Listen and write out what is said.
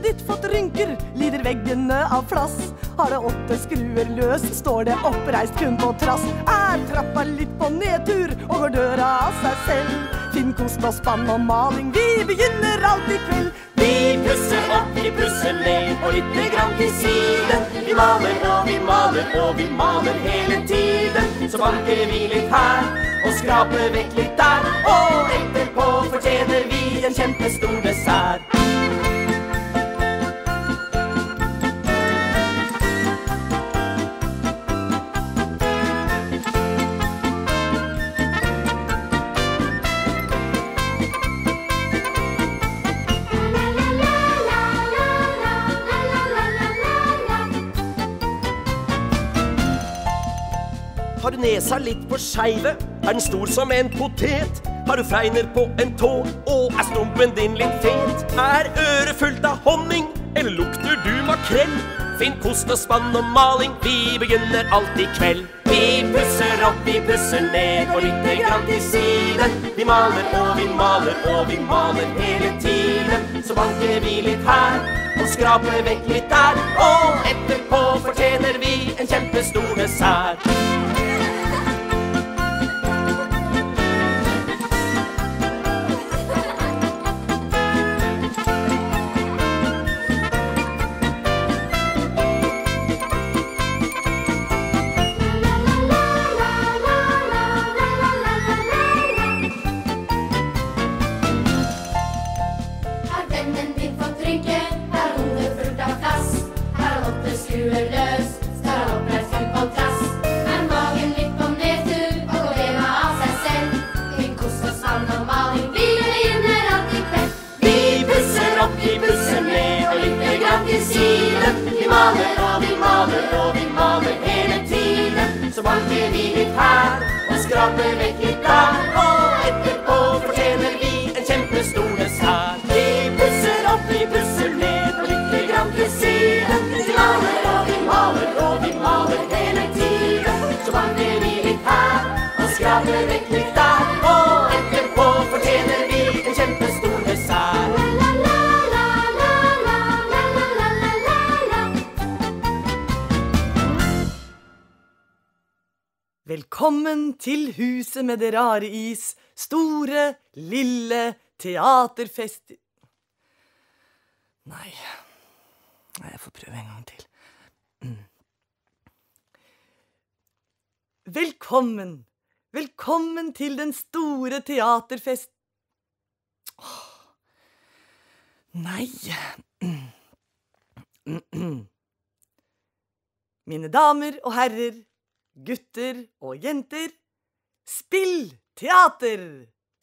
ditt fått rynker, lider veggene av flass. Har det 8 skruer løs, står det oppreist kun på trass. Er trappa litt på nedtur, og går døra av seg selv. Finn kost og spann og maling, vi begynner alt i kveld. Vi pusser opp, vi pusser ned, og litt grann til siden. Vi maler og vi maler og vi maler hele tiden. Så banker vi litt her, og skraper vekk litt der. Og etterpå fortjener vi en kjempestor dessert. Har du nesa litt på skeive? Er den stor som en potet? Har du fregner på en tå? Og er stumpen din litt fet? Er øret fullt av honning? Eller lukter du makrell? Finn kost og spann og maling, vi begynner alt i kveld. Vi pusser opp, vi pusser ned, og litt grann til siden. Vi maler og vi maler og vi maler hele tiden. Så banker vi litt her, og skraper vekk litt der. Og etterpå fortjener vi en kjempestor dessert. Vi maler og vi maler og vi maler hele tiden. Så banker vi litt her, og skraper vekk litt der. Og etterpå fortjener vi en kjempestor dessert. Vi pusser opp, vi pusser ned, og litt grann til siden. Vi maler og vi maler og vi maler hele tiden. Så banker vi litt her, og skraper vekk litt der. Og etterpå fortjener vi en kjempestor dessert. Velkommen til huset med det rare is, store, lille teaterfest... Nei, jeg får prøve en gang til. Velkommen til den store teaterfest... Nei... Mine damer og herrer, gutter og jenter, spill teater!